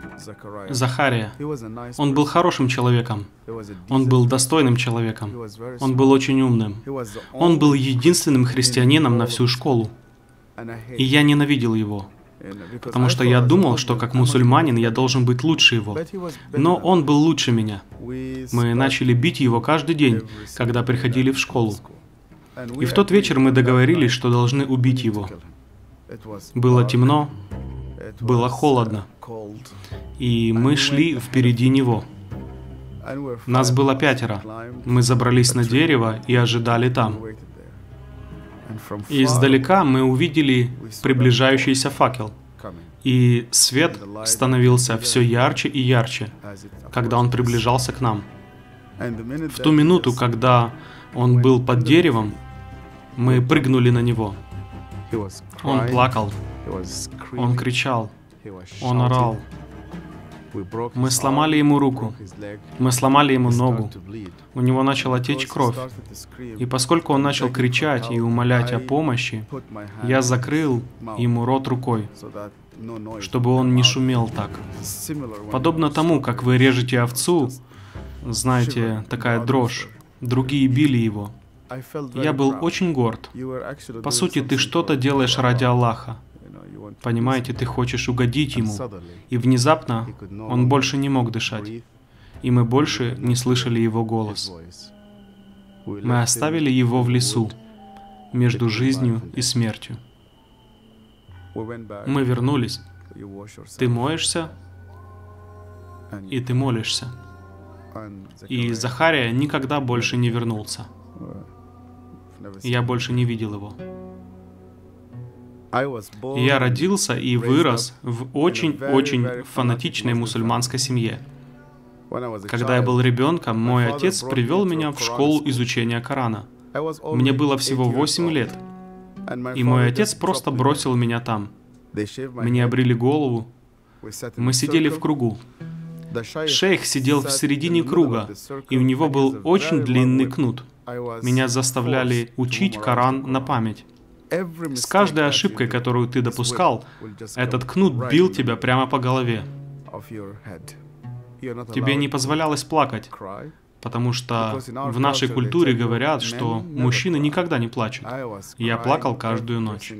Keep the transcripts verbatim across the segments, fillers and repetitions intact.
Захария. Он был хорошим человеком. Он был достойным человеком. Он был очень умным. Он был единственным христианином на всю школу. И я ненавидел его. Потому что я думал, что как мусульманин я должен быть лучше его. Но он был лучше меня. Мы начали бить его каждый день, когда приходили в школу. И в тот вечер мы договорились, что должны убить его. Было темно, было холодно. И мы шли впереди него. Нас было пятеро. Мы забрались на дерево и ожидали там. И издалека мы увидели приближающийся факел. И свет становился все ярче и ярче, когда он приближался к нам. В ту минуту, когда он был под деревом, мы прыгнули на него. Он плакал, он кричал, он орал. Мы сломали ему руку, мы сломали ему ногу. У него начала течь кровь. И поскольку он начал кричать и умолять о помощи, я закрыл ему рот рукой, чтобы он не шумел так. Подобно тому, как вы режете овцу, знаете, такая дрожь. Другие били его. Я был очень горд. По сути, ты что-то делаешь ради Аллаха. Понимаете, ты хочешь угодить ему. И внезапно он больше не мог дышать. И мы больше не слышали его голос. Мы оставили его в лесу, между жизнью и смертью. Мы вернулись. Ты моешься, и ты молишься. И Захария никогда больше не вернулся. Я больше не видел его. Я родился и вырос в очень-очень фанатичной мусульманской семье. Когда я был ребенком, мой отец привел меня в школу изучения Корана. Мне было всего восемь лет. И мой отец просто бросил меня там. Мне обрили голову. Мы сидели в кругу. Шейх сидел в середине круга, и у него был очень длинный кнут. Меня заставляли учить Коран на память. С каждой ошибкой, которую ты допускал, этот кнут бил тебя прямо по голове. Тебе не позволялось плакать, потому что в нашей культуре говорят, что мужчины никогда не плачут. Я плакал каждую ночь.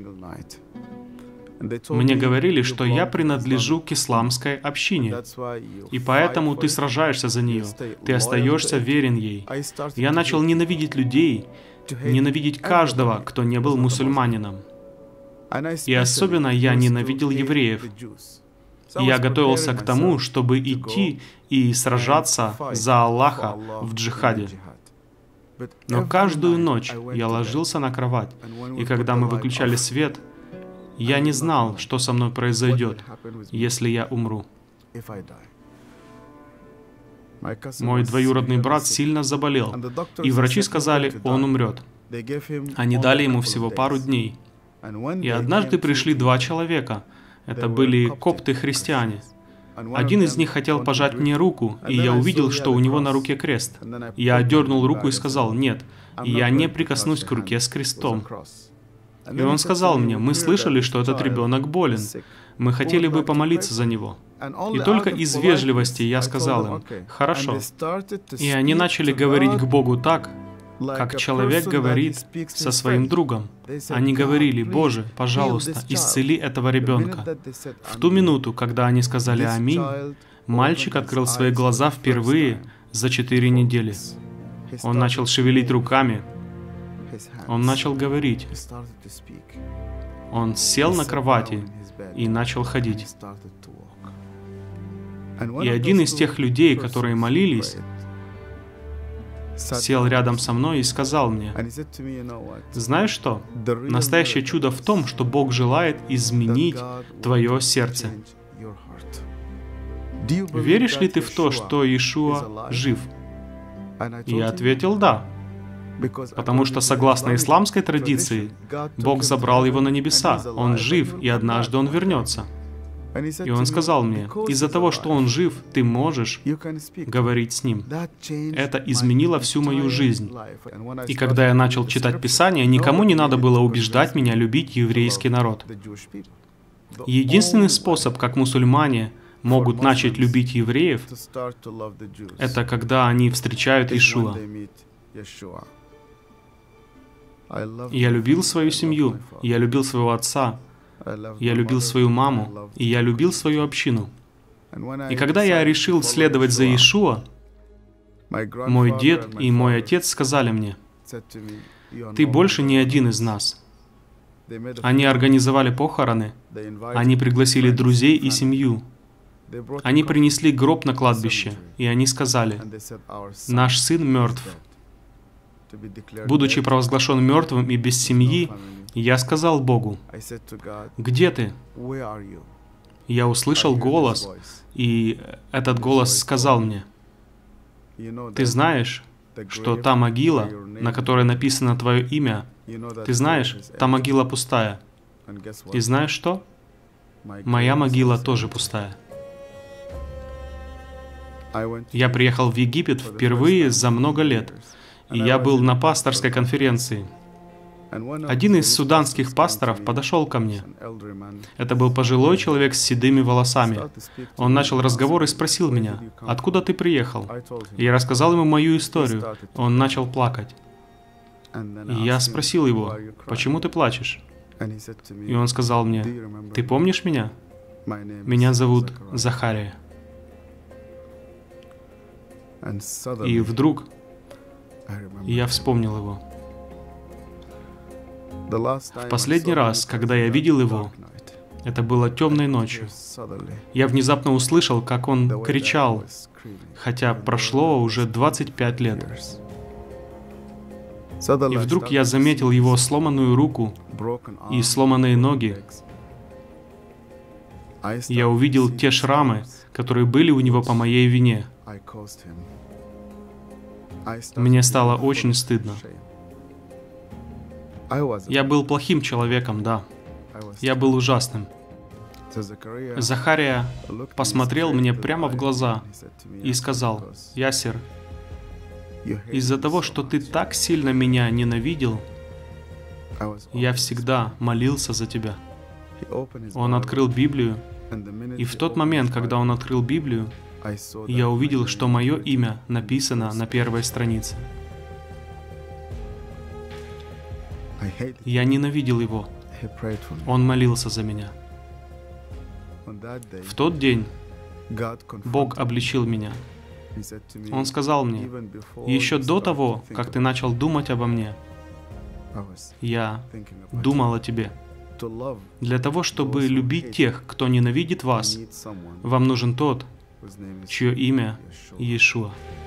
Мне говорили, что я принадлежу к исламской общине, и поэтому ты сражаешься за нее, ты остаешься верен ей. Я начал ненавидеть людей, ненавидеть каждого, кто не был мусульманином. И особенно я ненавидел евреев. И я готовился к тому, чтобы идти и сражаться за Аллаха в джихаде. Но каждую ночь я ложился на кровать, и когда мы выключали свет, я не знал, что со мной произойдет, если я умру. Мой двоюродный брат сильно заболел, и врачи сказали, он умрет. Они дали ему всего пару дней. И однажды пришли два человека. Это были копты-христиане. Один из них хотел пожать мне руку, и я увидел, что у него на руке крест. Я отдернул руку и сказал, нет, я не прикоснусь к руке с крестом. И он сказал мне, мы слышали, что этот ребенок болен. Мы хотели бы помолиться за него. И только из вежливости я сказал им, хорошо. И они начали говорить к Богу так, как человек говорит со своим другом. Они говорили, Боже, пожалуйста, исцели этого ребенка. В ту минуту, когда они сказали «Аминь», мальчик открыл свои глаза впервые за четыре недели. Он начал шевелить руками. Он начал говорить. Он сел на кровати и начал ходить. И один из тех людей, которые молились, сел рядом со мной и сказал мне, знаешь что? Настоящее чудо в том, что Бог желает изменить твое сердце. Веришь ли ты в то, что Иешуа жив? И я ответил «да». Потому что, согласно исламской традиции, Бог забрал его на небеса, он жив, и однажды он вернется. И он сказал мне, из-за того, что он жив, ты можешь говорить с ним. Это изменило всю мою жизнь. И когда я начал читать Писание, никому не надо было убеждать меня любить еврейский народ. Единственный способ, как мусульмане могут начать любить евреев, это когда они встречают Иешуа. Я любил свою семью, я любил своего отца, я любил свою маму, и я любил свою общину. И когда я решил следовать за Иешуа, мой дед и мой отец сказали мне: «Ты больше не один из нас». Они организовали похороны, они пригласили друзей и семью. Они принесли гроб на кладбище, и они сказали: «Наш сын мертв». Будучи провозглашен мертвым и без семьи, я сказал Богу: «Где ты?» Я услышал голос, и этот голос сказал мне: «Ты знаешь, что та могила, на которой написано твое имя, ты знаешь, та могила пустая. И знаешь что? Моя могила тоже пустая». Я приехал в Египет впервые за много лет, и я был на пасторской конференции. Один из суданских пасторов подошел ко мне. Это был пожилой человек с седыми волосами. Он начал разговор и спросил меня: «Откуда ты приехал?» И я рассказал ему мою историю. Он начал плакать. И я спросил его: «Почему ты плачешь?» И он сказал мне: «Ты помнишь меня? Меня зовут Захария». И вдруг я вспомнил его. В последний раз, когда я видел его, это было темной ночью. Я внезапно услышал, как он кричал, хотя прошло уже двадцать пять лет. И вдруг я заметил его сломанную руку и сломанные ноги. Я увидел те шрамы, которые были у него по моей вине. Мне стало очень стыдно. Я был плохим человеком, да. Я был ужасным. Захария посмотрел мне прямо в глаза и сказал: «Ясир, из-за того, что ты так сильно меня ненавидел, я всегда молился за тебя». Он открыл Библию, и в тот момент, когда он открыл Библию, я увидел, что мое имя написано на первой странице. Я ненавидел его. Он молился за меня. В тот день Бог обличил меня. Он сказал мне: «Еще до того, как ты начал думать обо мне, я думал о тебе. Для того, чтобы любить тех, кто ненавидит вас, вам нужен тот, чье имя Иешуа».